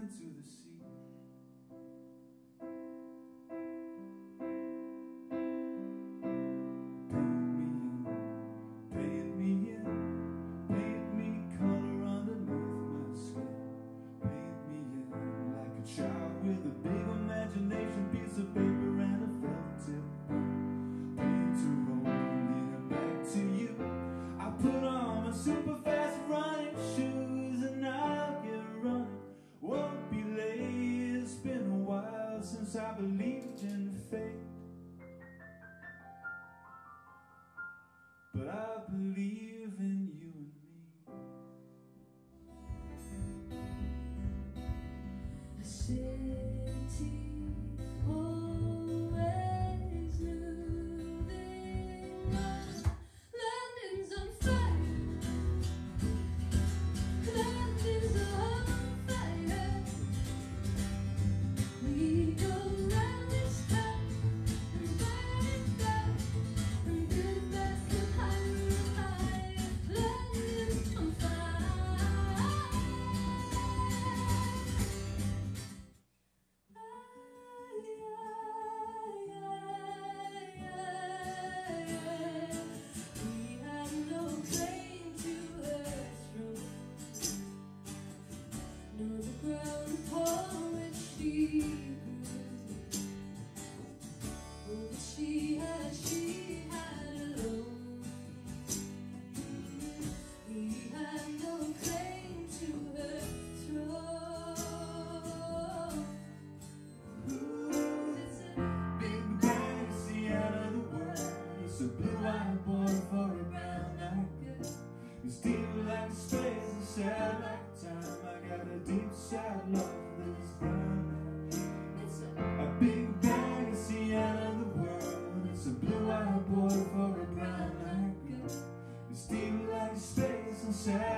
into the sea. Paint me in, paint me color underneath my skin. Paint me in like a child with a big imagination, piece of paper and a felt tip. Paint a roll, lean it back to you. I put on my super fast running shoes and I'll get running. Won't be late, it's been a while since I believed in fate. But I believe in you and me. The city always moving on. London's on fire. London's on fire. We go round this town and burn it down and build back up higher and higher. London's on fire. We have no claim to her throne, nor the ground upon which she grew. Oh, but she had alone. We have no claim to her throne. It's a Big bang, it's the end of the world. It's a blue-eyed boy for a brown-eyed girl. It's deep like space and sad like time. I got a deep sad love that is brown. It's a Big bang, it's the end of the world. It's a blue-eyed boy for a brown-eyed girl. It's deep like space and sad